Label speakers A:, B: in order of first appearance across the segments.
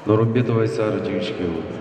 A: Нурымбетова Айсара жеңишке болду.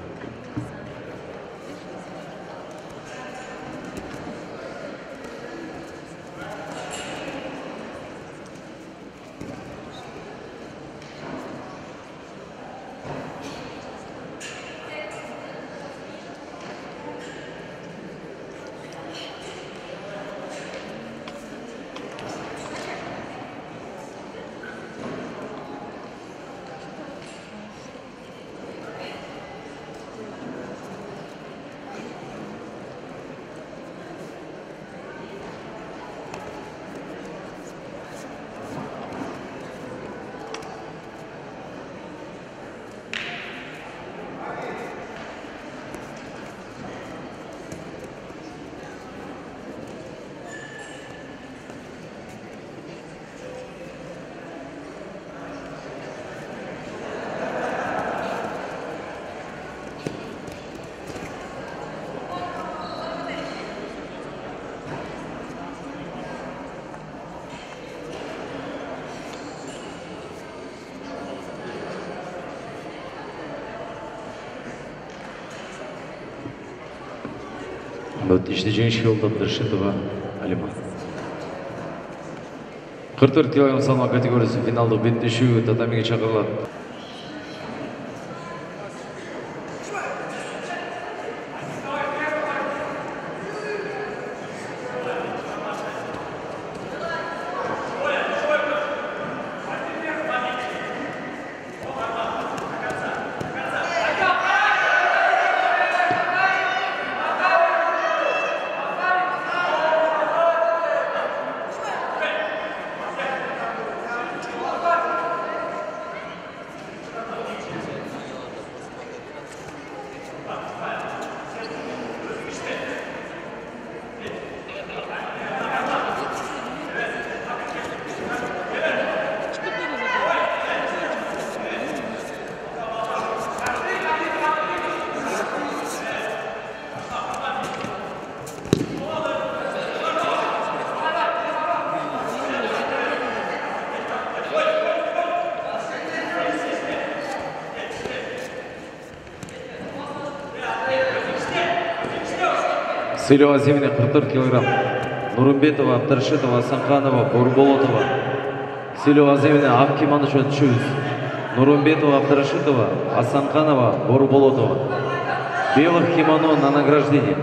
A: Өтінішті жеңішке болды Абдрашитова Алима. 44 кг салмақ категориясы финалдық беттесу татамиге шақырылады. Селева Земина 44 кг. Нурымбетова, Абдрашитова, Асанханова, Борболотова. Селева Земина Акиманы жөн түшөбүз. Нурымбетова, Абдрашитова, Асанханова, Борболотова. Белых кимоно на награждение.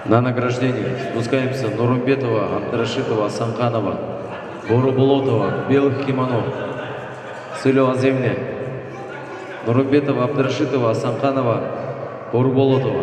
A: На награждение спускаемся Нурумбетова, Абдрашитова, Самханова, Боруболотова, белых кимоно. Сылева земле. Нурумбетова, Абдрашитова, Самханова, Боруболотова.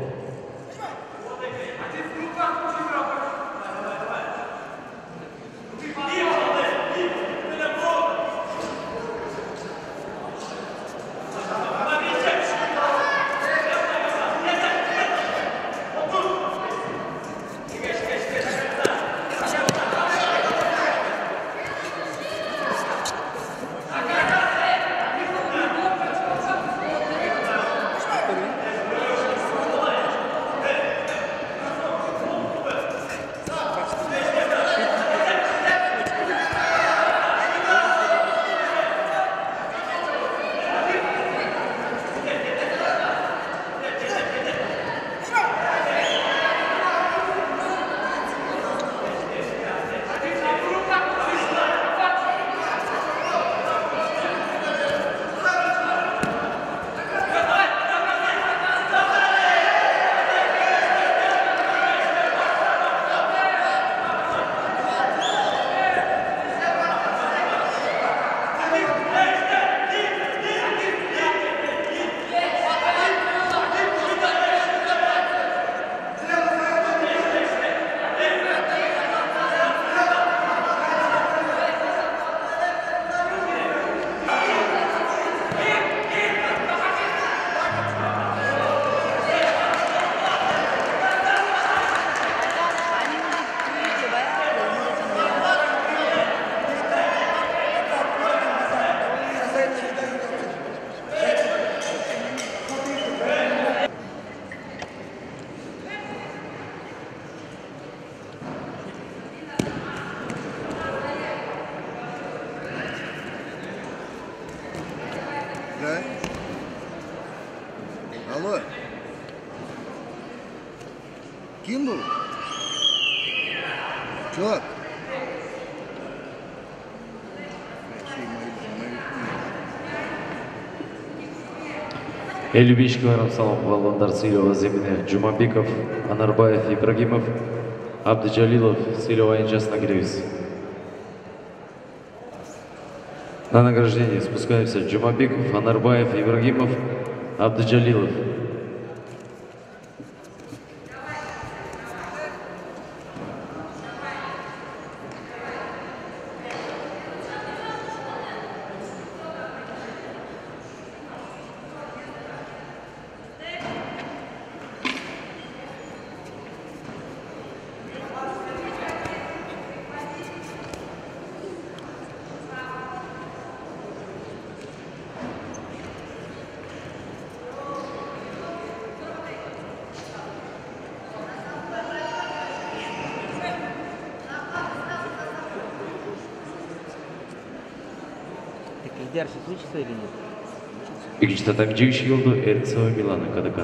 B: Да? Алло. Кинул? Чё?
A: 55 килограмм салам балуандар Силева земіне Жумабеков, Анарбаев, Ибрагимов, Абдыжалилов, Силева Инжас нагревис. На награждение спускаемся Жумабеков, Анарбаев, Ибрагимов, Абдыжалилов.
C: Лидерші случится или нет?
A: İkinci tatami çıkış yoldu Ertsava Milana Kadakan.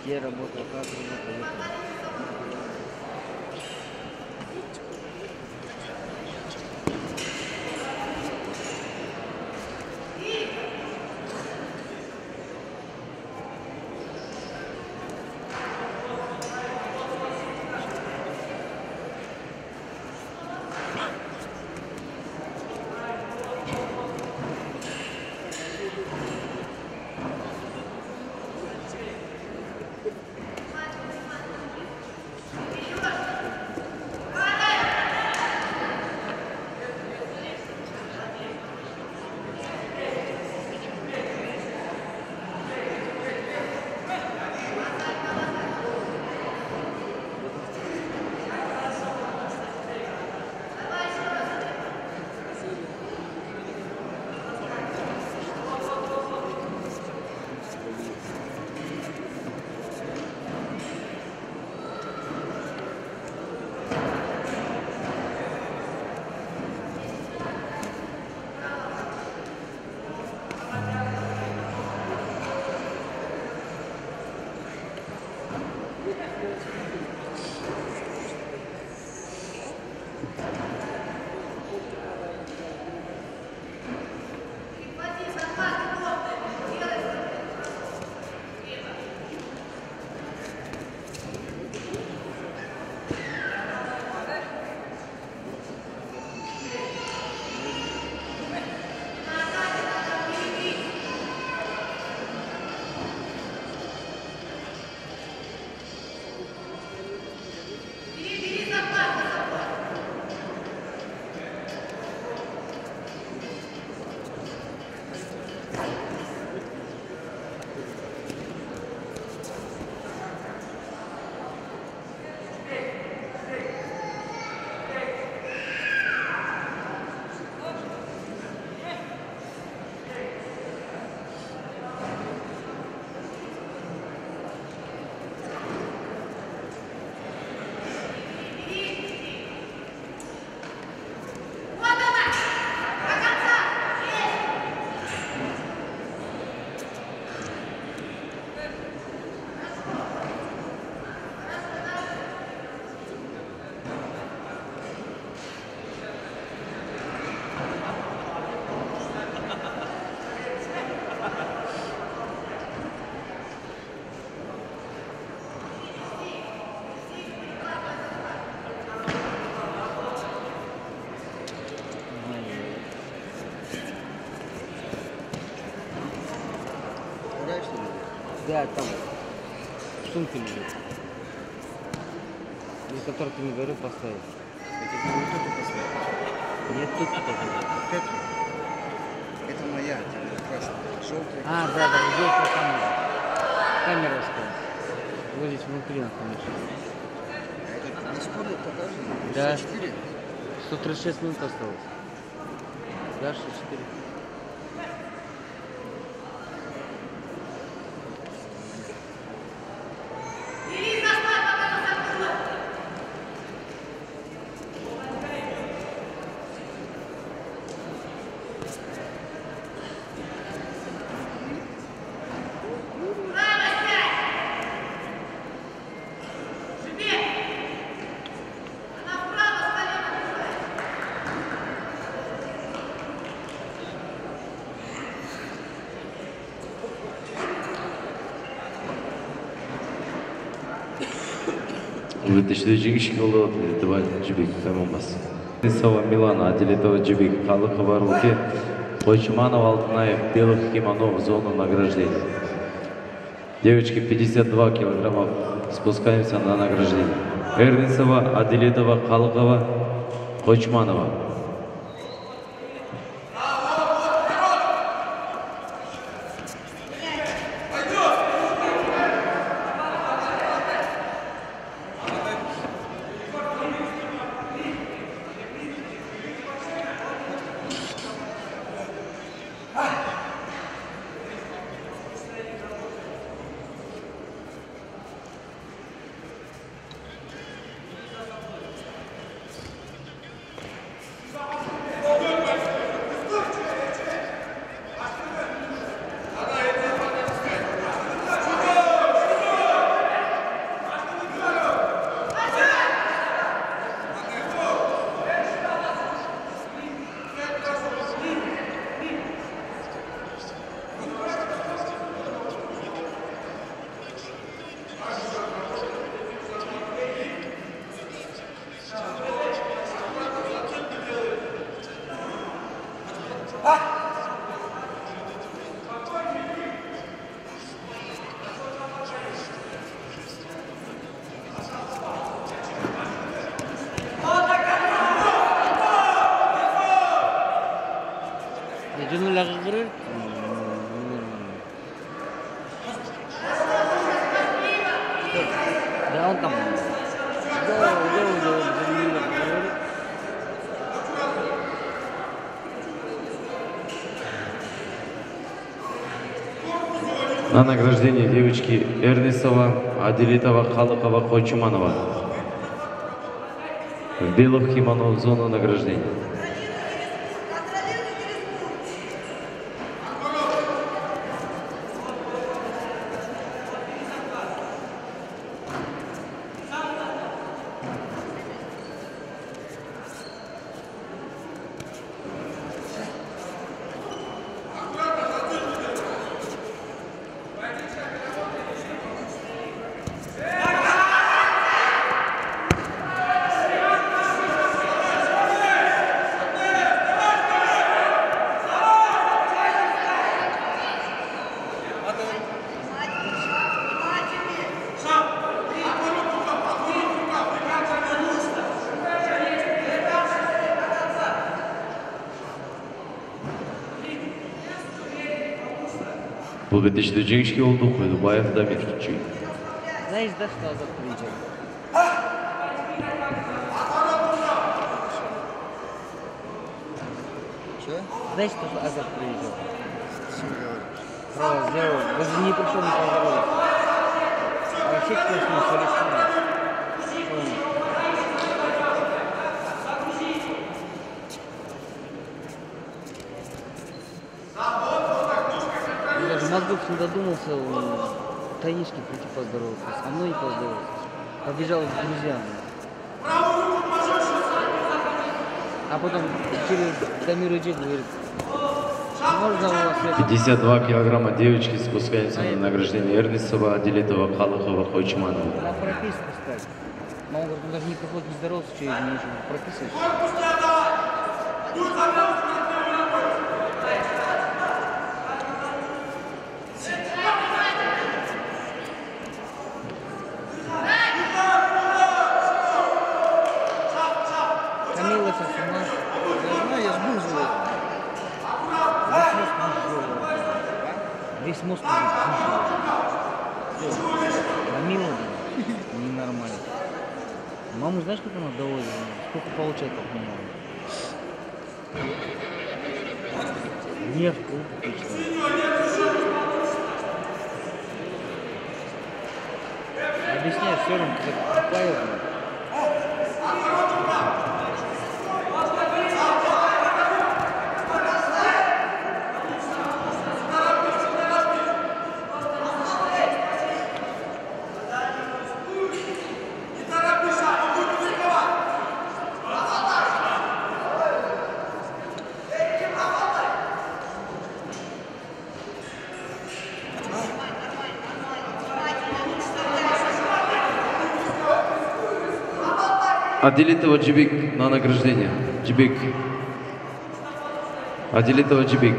C: Где работал, как работал. Да, там в сумке лежит. Из которой ты мне говорил поставить. Нет, тут поставить.
B: Это моя, красная, желтая.
C: А, да, желтая камера. Камеровская. Вот здесь внутри находится.
B: Это на скорую покажи.
C: Да.
B: 64?
C: 136 минут осталось. Да, 64.
A: Өтіштегі школы Дыбай Жібек командасы. Денисова Милана, Аделитова Жібек, Халықова Руке, Койчуманов Алтынаев, Белых Киманов, зону награждения. Девочки 52 килограммов, спускаемся на награждение. Эрнисова, Аделитова, Халықова, Койчуманова.
C: Junior lagi keren. Down tam.
A: На награждение девочки Эрнестова, Аделитова, Халыкова, Койчуманова. В белых кимоно в зону награждения. Бұл бетешті жеңішке олды қойды, Баев Дамир.
C: Знаешь, да, что Азат приезжает?
B: Что?
C: Знаешь, что Азат приезжал?
B: Что говоришь?
C: Право сделал. Даже не пришел, не поздоровался. А вообще, конечно, все решено. Даже мозгов не додумался, Танишке прийти поздороваться, со мной не поздоровался. Побежал с друзьями. А потом через Дамир Иджи говорит, можно у вас это...
A: 52 килограмма девочки спускаются на награждение Эрнестова, Аделитова, Халыкова, Койчуманова.
C: На прописку ставить. Мама говорит, он даже не приходит, не здоровался, что я не нужно прописывать. Камила сейчас у нас.
B: Я знаю, я жду за это.
C: Весь мозг уже. Камила, блин, ненормально. Маму знаешь, как она доводит? Сколько получает от меня? Нефть, объясняю, все равно, как поет.
A: Аделитова Джибик на награждение. Джибик. Аделитова Джибик.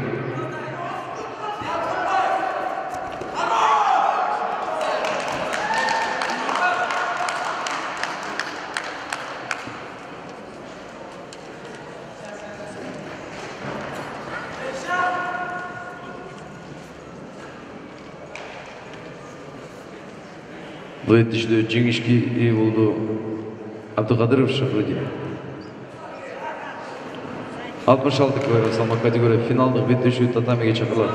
A: Бұл етішті жеңішке ие болды Абдуқадыров Шахрудин. 66 кг салмақ категория финалдық беттесу татамиге шақырылады.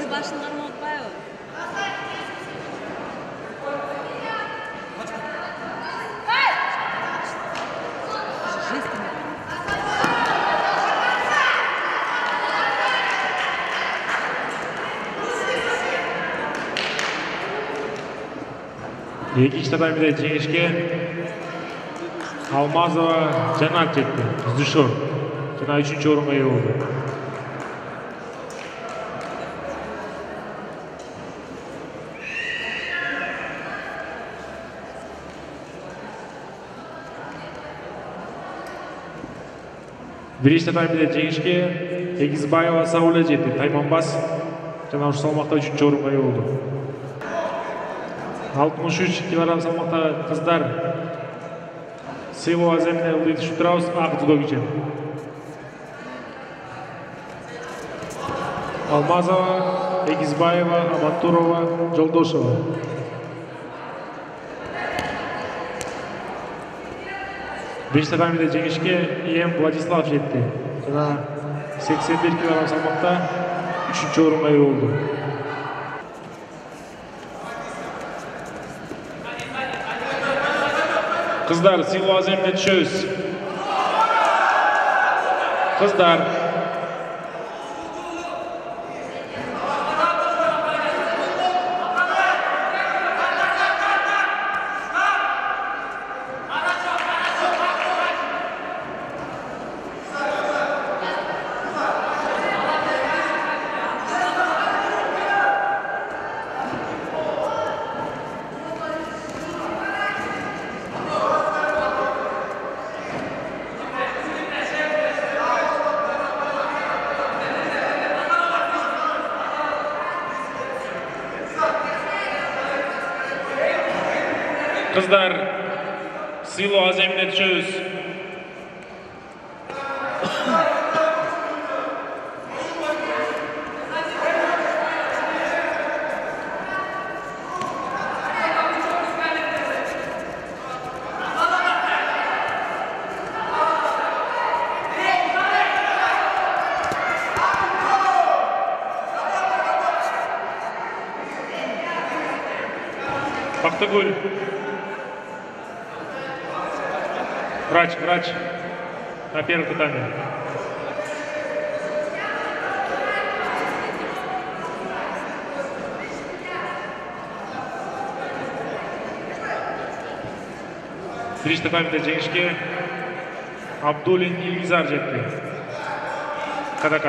D: башын карматпайбы?
E: Екінші татамиде жеңішке Алмазова Жанат жетті. Жүздішор. Жана 3-ші орынға ие болды. Бірінші татамиде жеңішке Егизбаева Сауле жетті. Тайманбас. Жана ушу салмақта 3-ші орынға ие болды. 63 килограмм салмақтағы қыздар Сыйлова Аземіне Лид Шутраус ақ дзюдо кичен. Алмазова, Егизбаева, Амантурова, Жолдошева. Бірінші татамиде жеңішке Ем Владислав жетті. Жана 81 килограмм салмақта 3-ші орынға ие болды. Қыздар, Сыйлова Аземіне түшөз. Қыздар. Қыздар, Сыйлова Аземіне түшөз. Бақтыгүл. Врач на первом татаме. Бірінші татамиде жеңішке Абдулин Илгизар жетті. Кадакан.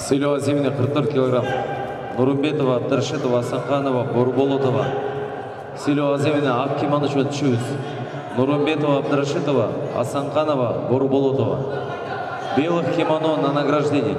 A: Силова Зимина 44 килограмм. Нурумбетова, Абдрашитова, Асанханова, Борболотова. Силова Зимина Акиманычева Чуз. Нурумбетова, Абдрашитова, Асанханова, Борболотова. Белых кимоно на награждение.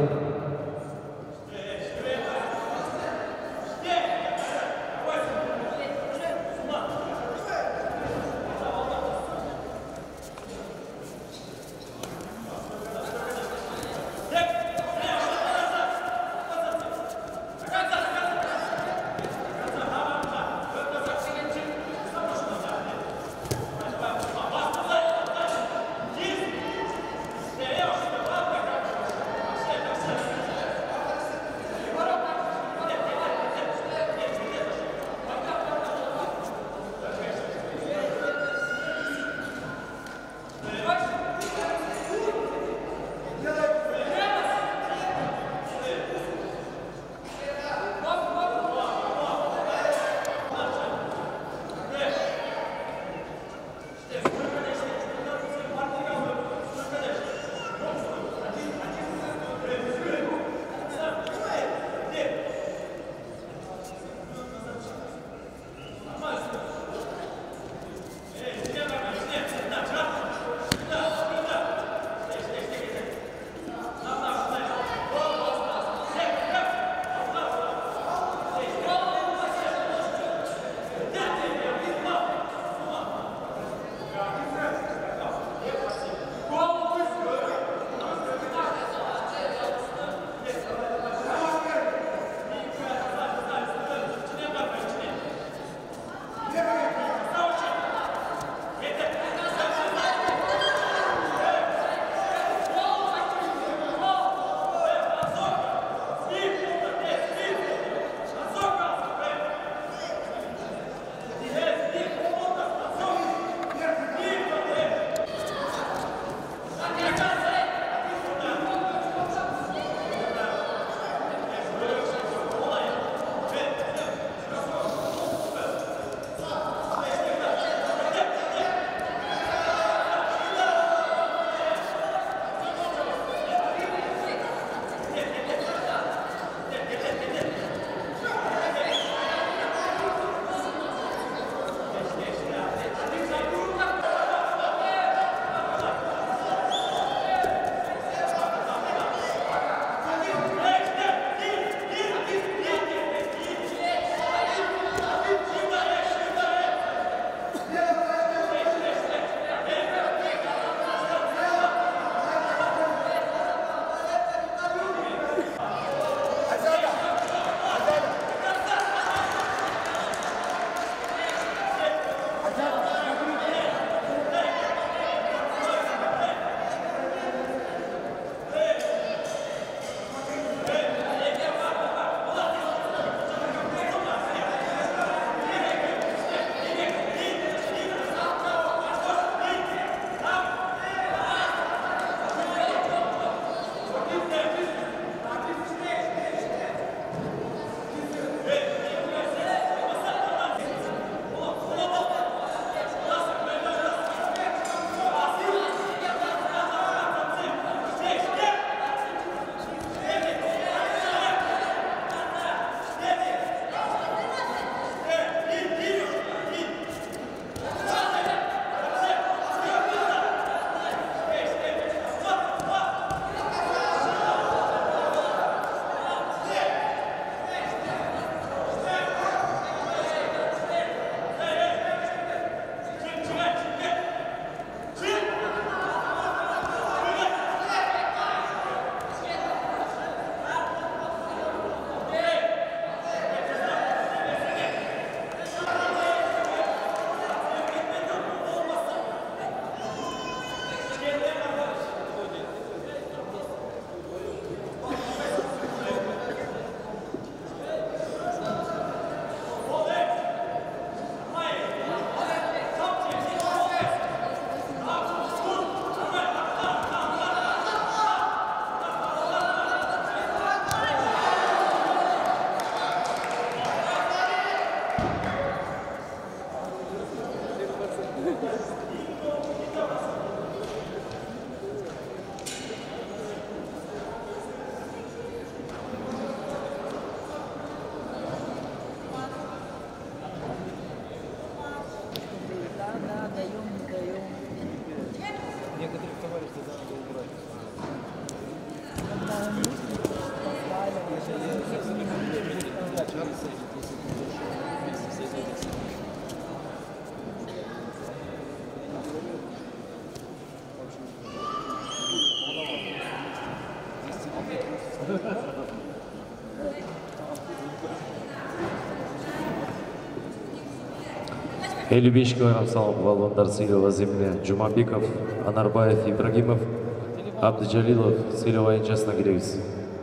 A: 55 килограмм салмақ балуандар Силова Земля, Джумабеков, Анарбаев, Ибрагимов, Абдыджалилов, Силова Инчас нагрелись.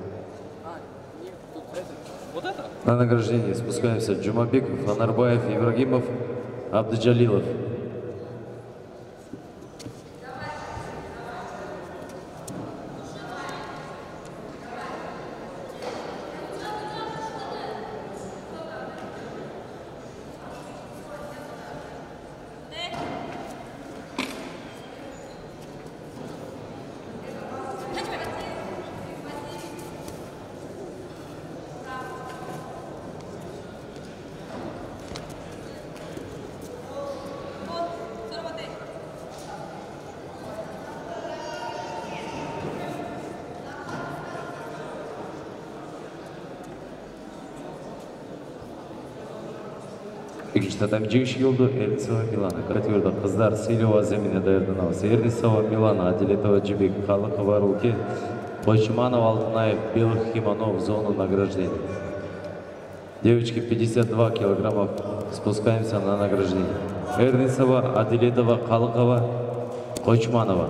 A: На награждение спускаемся. Джумабеков, Анарбаев, Ибрагимов, Абдыджалилов. Екінші татам жеңіс жолды Эрнисова Милана. Категорияда қыздар Силова Земля даярданабыз. Эрнисова Милана, Аделетова Жибек, Халықова Руки, Бойчиманов Алтынаев, Белых Химанов в зону награждения. Девочки 52 килограммов, спускаемся на награждение. Эрнисова, Аделетова, Халықова, Бойчиманова.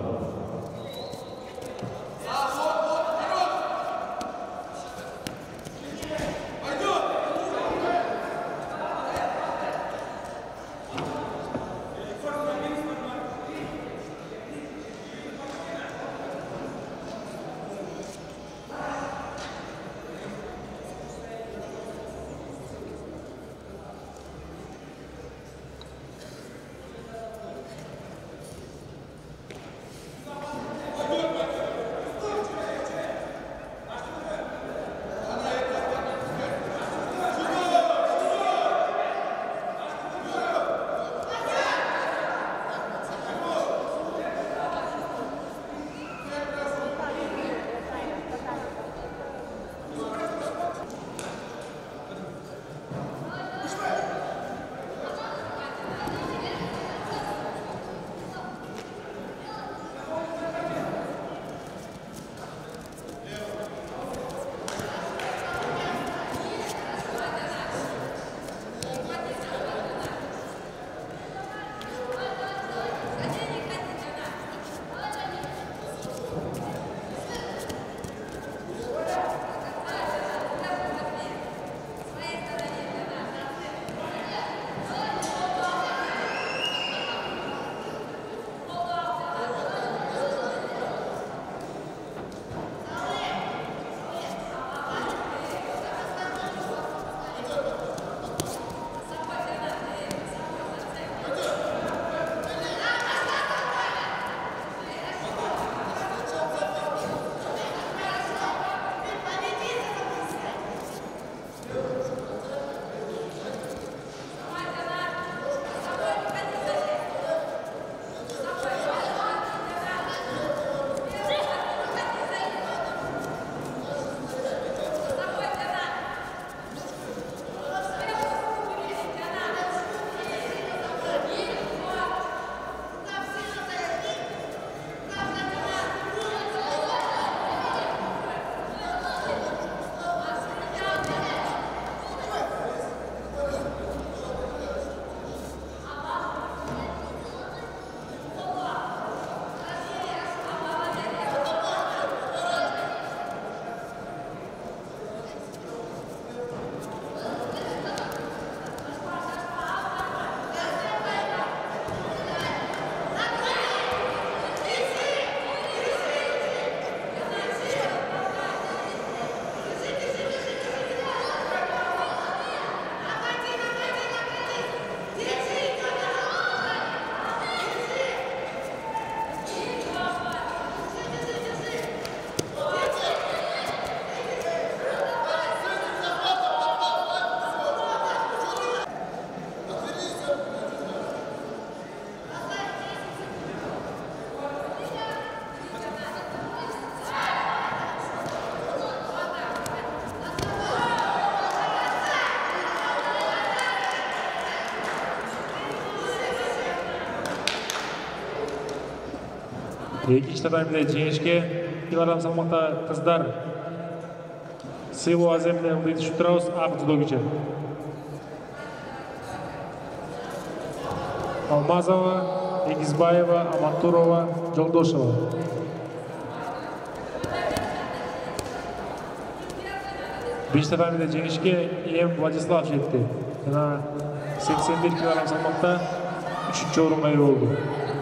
E: Екінші татамиде жеңішке килограмм салмақта қыздар Силу Аземне Лидиш Штраус ақ дзюдогичі. Алмазова, Егизбаева, Амантурова, Жолдошева. Беш татамиде жеңішке Ем Владислав жетті. Жана 81 килограмм салмақта 3-ші орынға ие болды.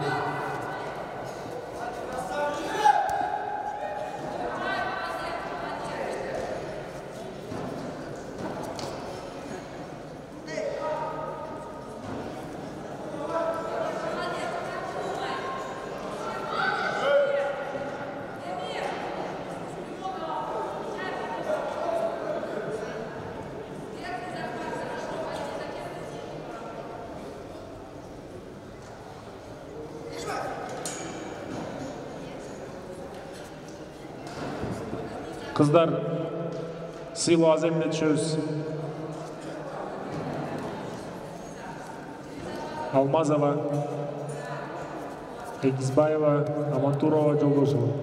E: Қыздар Силу Аземіне түшөбүз. Алмазова, Егизбаева, Амантурова, Жолдошева.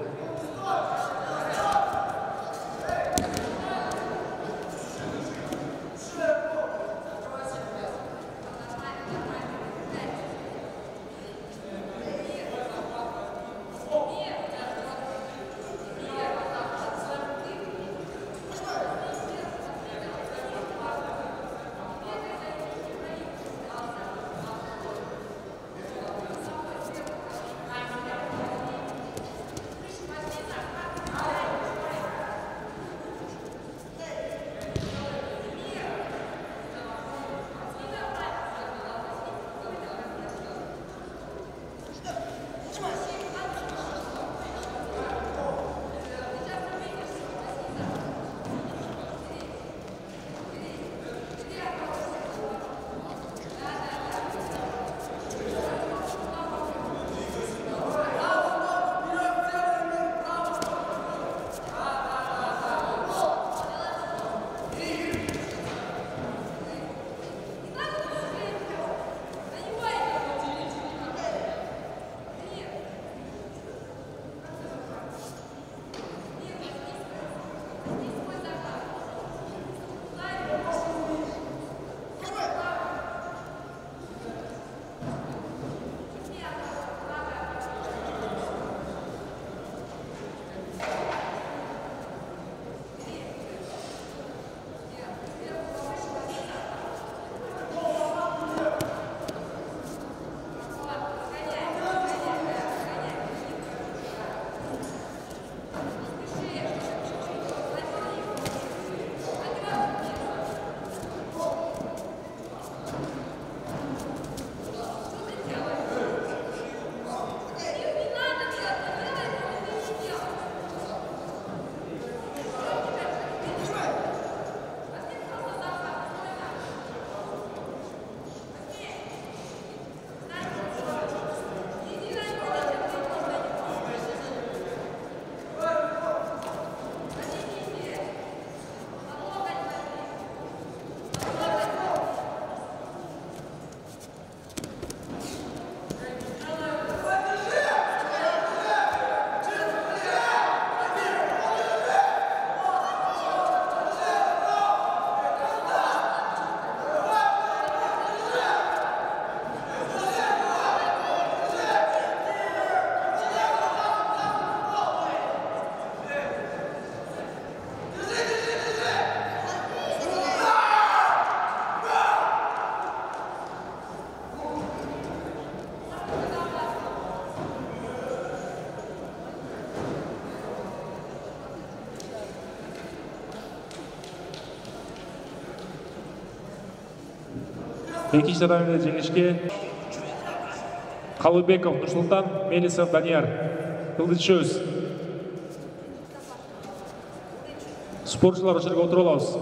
E: Екінші татамиде жеңішке Қалыбеков Нұрсұлтан, Мелисов Данияр. Кылды түшөбүз. Спортшылар очерге отуруп алабыз.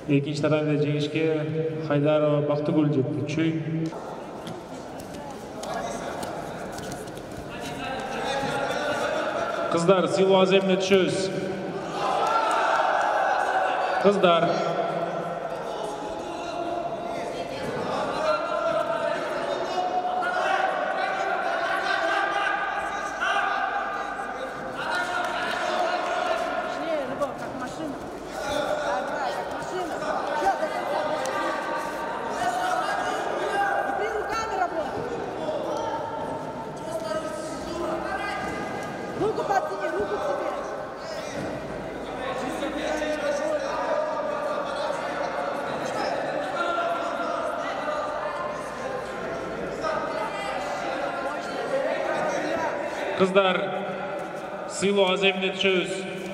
E: Экинчи татамиде жеңишке Хайдарова Бактыгүл жетти. Чүй. Кыздар, сыйлоо аземине түшөбүз. Кыздар.
D: Руку подними, руку к себе.
E: Кыздар, сыйлоо аземине түшөбүз.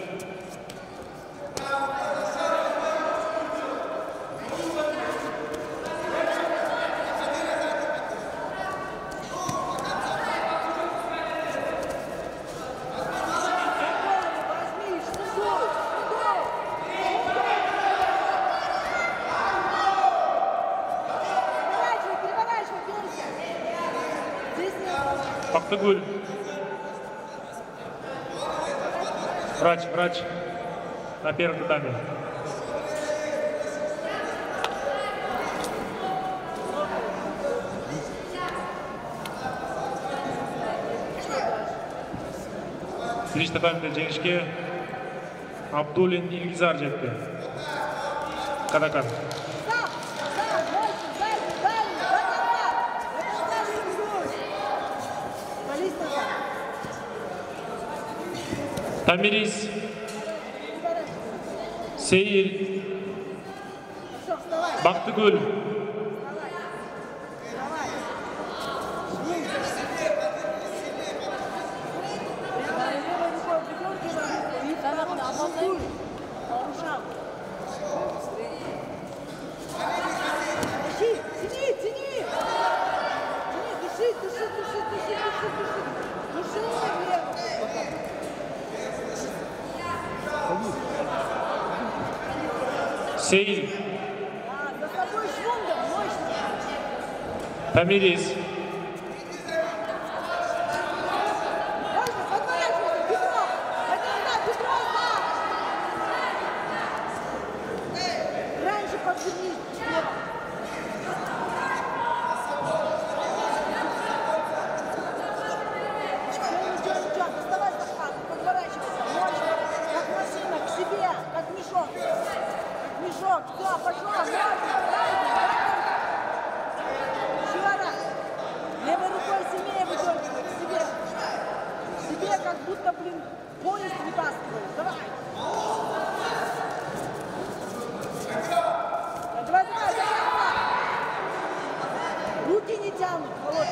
D: Возьми, штуку. Переворачивай, бейся. Здесь нет.
E: Бактыгүл. Врач. На первом татаме. Биринчи татамиде жеңишке Абдулин Илгизар жетти. Кадакан.
D: Сам, больше, дальше, до конца. До конца лингуй. Полистика.
E: Тамирис. Сейир.
D: Все, вставай.
E: Бактыгүл.
D: Вставай. Жми. Левой рукой прикручивай. И второй лингуй. Ушам. Тяни. Тяни, дыши. Дыши влево.
E: Сейир.
D: За собой швундом, мощно.
E: Тамирис.
D: Можно подворачиваться, бедро. Бедро, да. Раньше подвернись слева. Ничего, доставай захват, подворачивайся, мощно. Как машина, к себе, как мешок. Как мешок, все, пошла, мощно. Еще раз. Левой рукой сильнее выдергивай, к себе. К себе, как будто, поезд вытаскиваешь. Давай. Давай. Руки не тянут, Володя.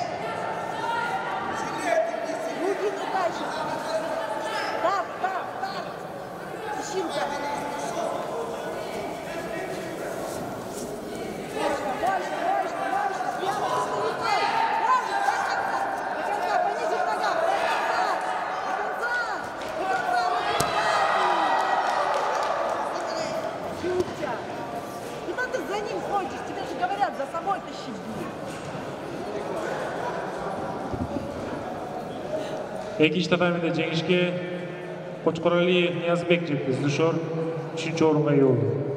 D: Руки не тащат. Так. Ищи руками. Мощно. Прямо с рукой. Можно, до конца. Понизить нога. До конца. Чутя. Куда ты за ним ходишь? Тебе же говорят, за собой тащи.
E: Экинчи татамиде жеңишке Кочкоралиев Ниязбек жетти. Издишор 3-орунга ие болду.